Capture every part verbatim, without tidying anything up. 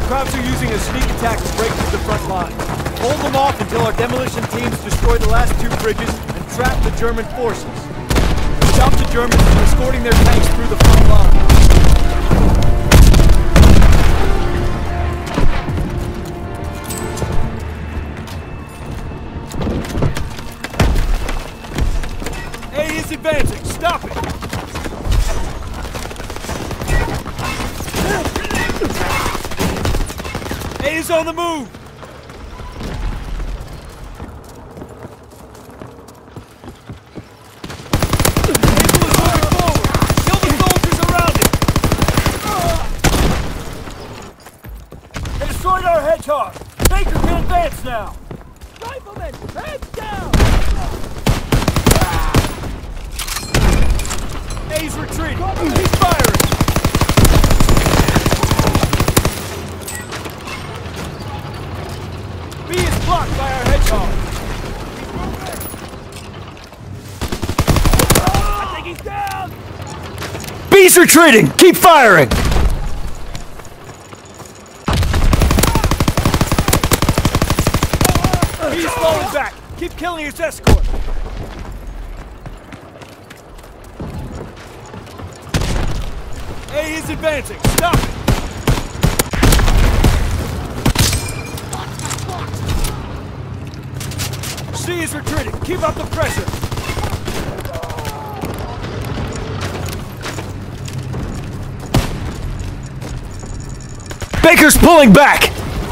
Krauts are using a sneak attack to break through the front line. Hold them off until our demolition teams destroy the last two bridges and trap the German forces. Stop the Germans from escorting their tanks through the front line. A is advancing. Stop it! A is on the move! Our hedgehog! Baker can advance now! Riflemen, heads down! A's retreating! He's firing! B is blocked by our hedgehog! I think he's down! B's retreating! Keep firing! He's falling back! Keep killing his escort! A is advancing! Stop it! C is retreating! Keep up the pressure! Baker's pulling back!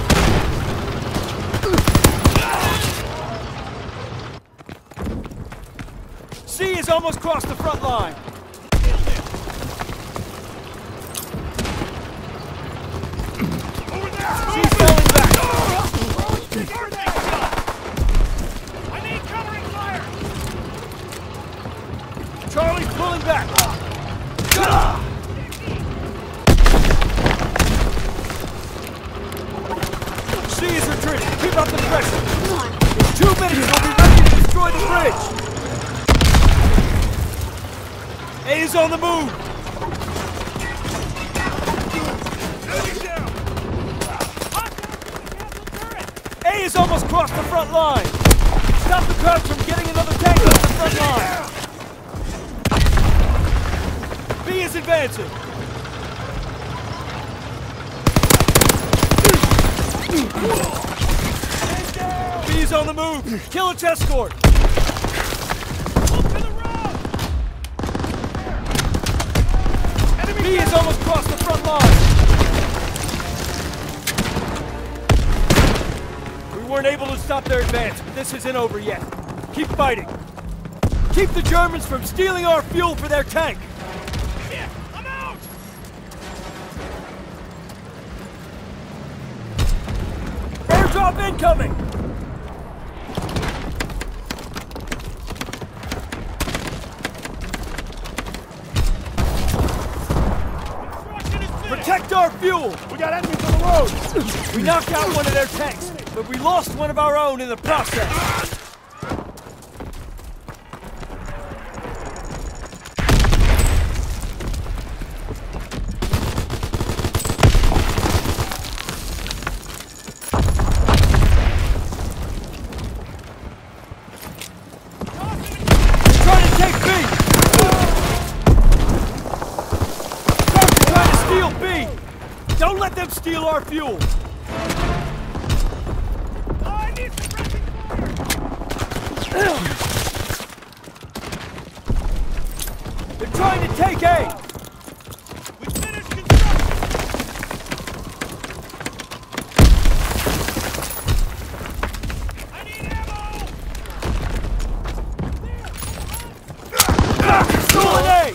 C is almost crossed the front line. Over there! C's falling back. I need covering fire. Charlie's pulling back. C is retreating. Keep up the pressure. In two minutes, we'll be ready to destroy the bridge. A is on the move! A is almost crossed the front line! Stop the Krauts from getting another tank off the front line! B is advancing! B is on the move! Kill its escort! B is almost crossed the front line! We weren't able to stop their advance, but this isn't over yet. Keep fighting! Keep the Germans from stealing our fuel for their tank! Yeah, I'm out! Airdrop incoming! Protect our fuel! We got enemies on the road! We knocked out one of their tanks, but we lost one of our own in the process. They're trying to take B! Don't let them steal our fuel! Oh, I need suppressing fire! They're trying to take A! We finished construction! I need ammo! Stolen A!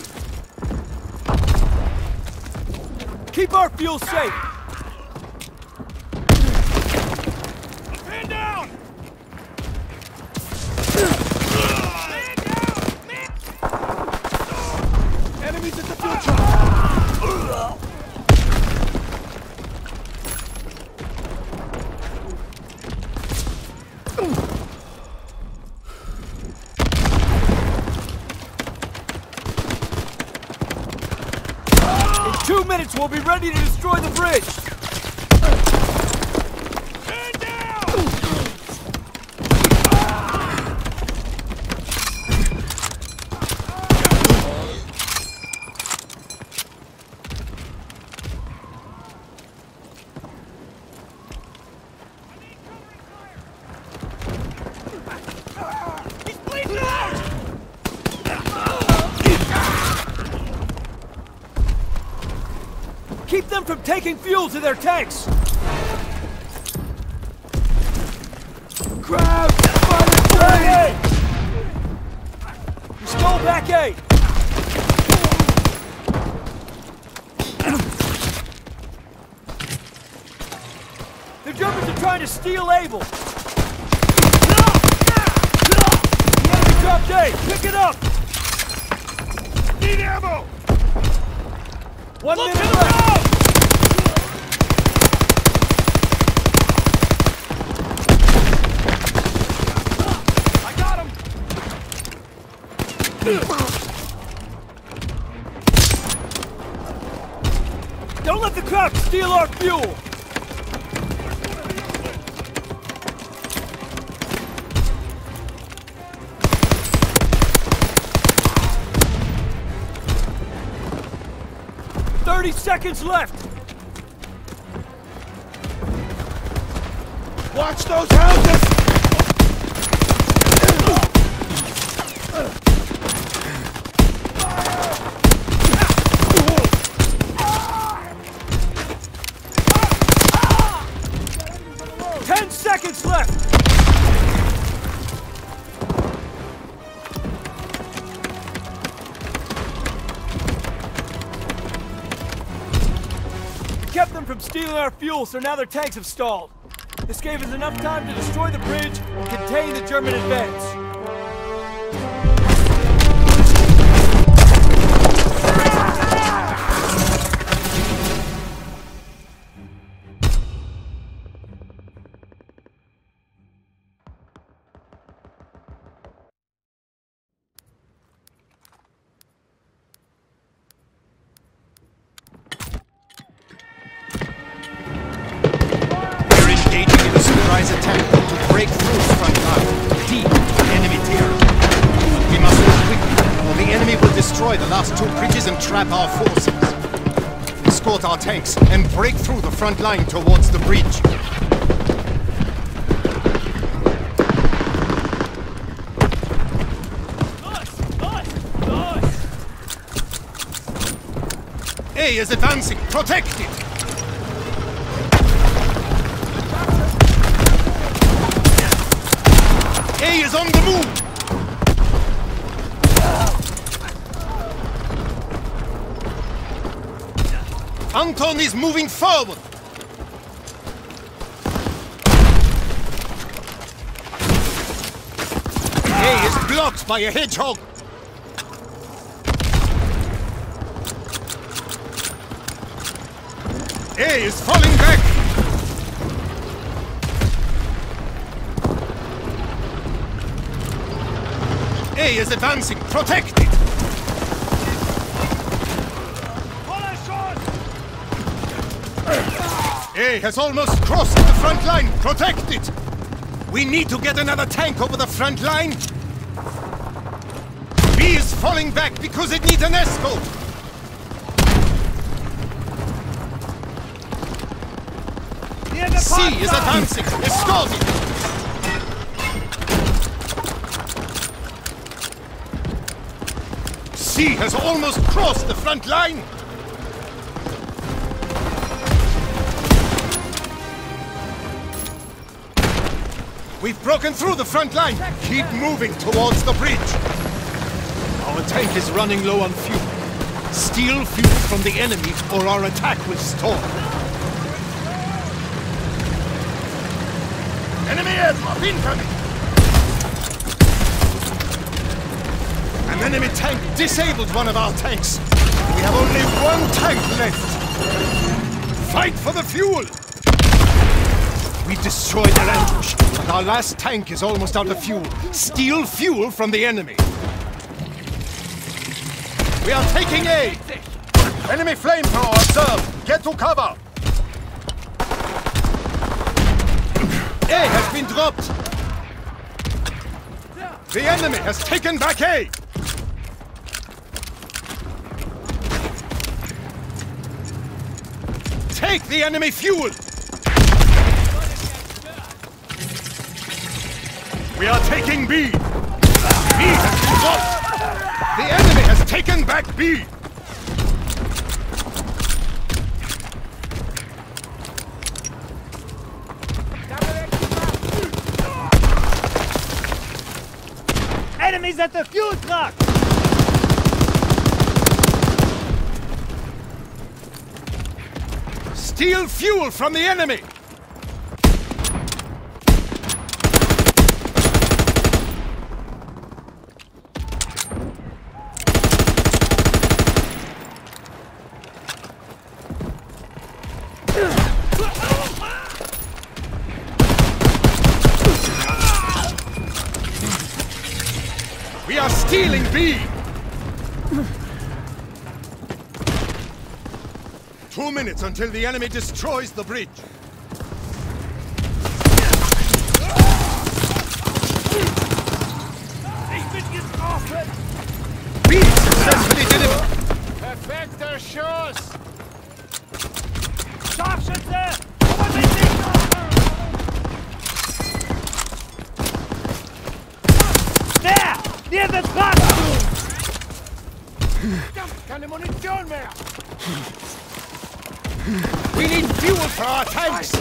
Keep our fuel safe! Man down! Man down! Man! Enemies at the fuel truck! Two minutes, we'll be ready to destroy the bridge! Keep them from taking fuel to their tanks! Crowd! Fire train! We stole back A! The Germans are trying to steal Able! The enemy dropped A! Pick it up! Need ammo! One Look minute to the left! road! I got him! Don't let the crowd steal our fuel! Thirty seconds left! Watch those houses! Ten seconds left! We kept them from stealing our fuel, so now their tanks have stalled. This gave us enough time to destroy the bridge and contain the German advance. Surprise attack to break through the front line, deep in enemy territory. But we must move quickly, or the enemy will destroy the last two bridges and trap our forces. Escort our tanks and break through the front line towards the bridge. Nice! Nice! Nice! A is advancing, protect it! A is on the move! Anton is moving forward! A is blocked by a hedgehog! A is falling back! A is advancing! Protect it! A has almost crossed the front line! Protect it! We need to get another tank over the front line! B is falling back because it needs an escort! C is advancing! Escort it! C has almost crossed the front line! We've broken through the front line! Keep moving towards the bridge! Our tank is running low on fuel. Steal fuel from the enemy or our attack will stall. Enemy aircraft incoming! An enemy tank disabled one of our tanks. We have only one tank left. Fight for the fuel! We destroyed their ambush, but our last tank is almost out of fuel. Steal fuel from the enemy. We are taking A! Enemy flamethrower observed! Get to cover! A has been dropped! The enemy has taken back A! Take the enemy fuel! We are taking B! B has been dropped! The enemy has taken back B! at the fuel truck! Steal fuel from the enemy! We are stealing B! Two minutes until the enemy destroys the bridge. B successfully delivered! Perfekter Schuss! Scharfschütze! Komm mit Sicht! There! Near the truck! Keine Munition mehr! We need fuel for our tanks!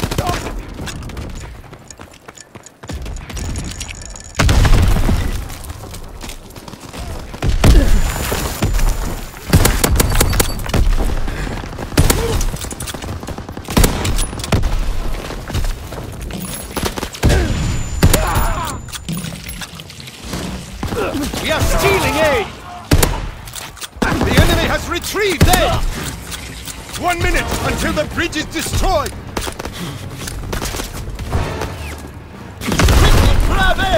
We are stealing A! The enemy has retrieved A! One minute until the bridge is destroyed! Quickly grab A!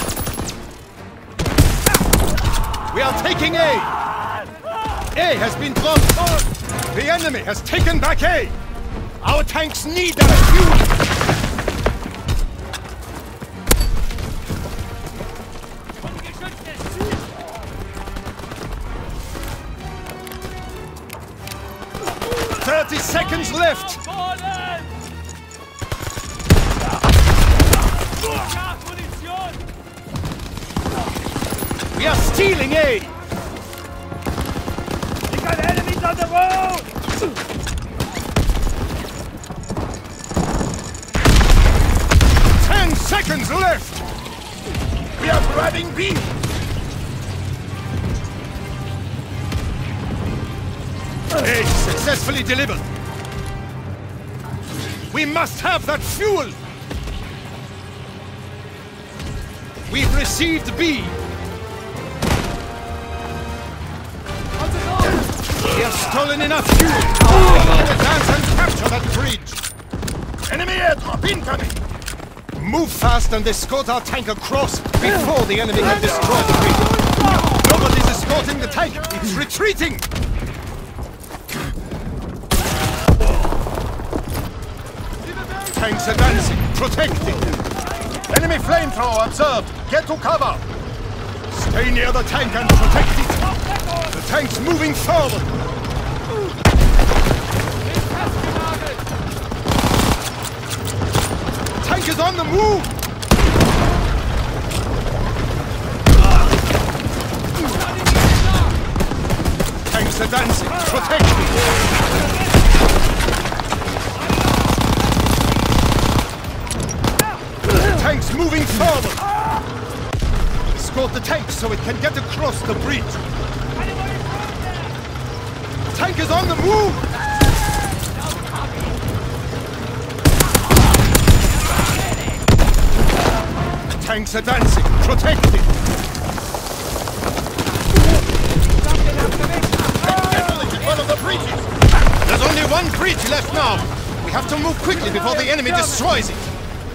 We are taking A! A has been dropped! The enemy has taken back A! Our tanks need our fuel! Thirty seconds left! We are stealing A! We got enemies on the road! Ten seconds left! We are grabbing B! A successfully delivered! We must have that fuel! We've received B! We have stolen enough fuel! We need to advance and capture that bridge! Enemy airdrop incoming! Move fast and escort our tank across before the enemy can destroy the bridge! Nobody's escorting the tank! It's retreating! Tanks advancing, protecting! Enemy flamethrower observed! Get to cover! Stay near the tank and protect it! The tank's moving forward! Tank is on the move! Tanks advancing, protecting! Tanks moving forward! Escort the tank so it can get across the bridge! Tank is on the move! Tanks advancing, protecting! One of the bridges! There's only one bridge left now! We have to move quickly before the enemy destroys it!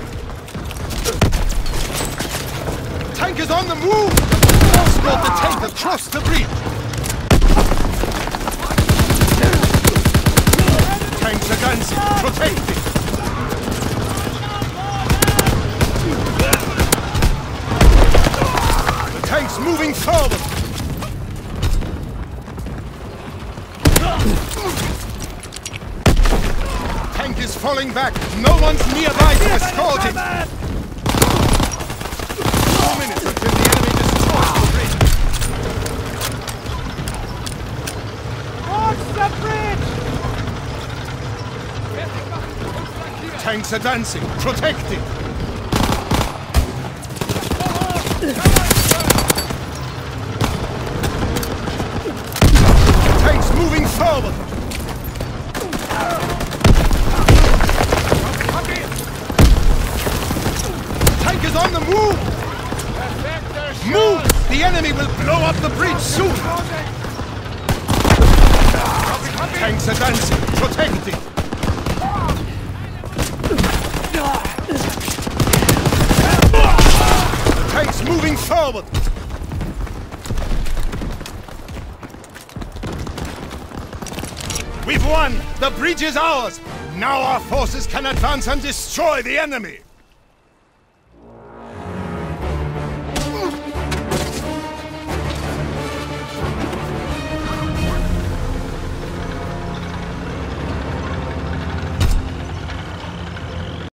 Tank is on the move! Escort the tank across the bridge! Tanks advancing, protecting! The tank's moving forward! Tank is falling back! No one's nearby to escort it! Minutes until the enemy destroys the bridge! Watch the bridge! Tanks advancing, protecting! forward! Tank is on the move! Move! The enemy will blow up the bridge soon! Tanks advancing! Protect it! The tanks moving forward! We've won! The bridge is ours! Now our forces can advance and destroy the enemy!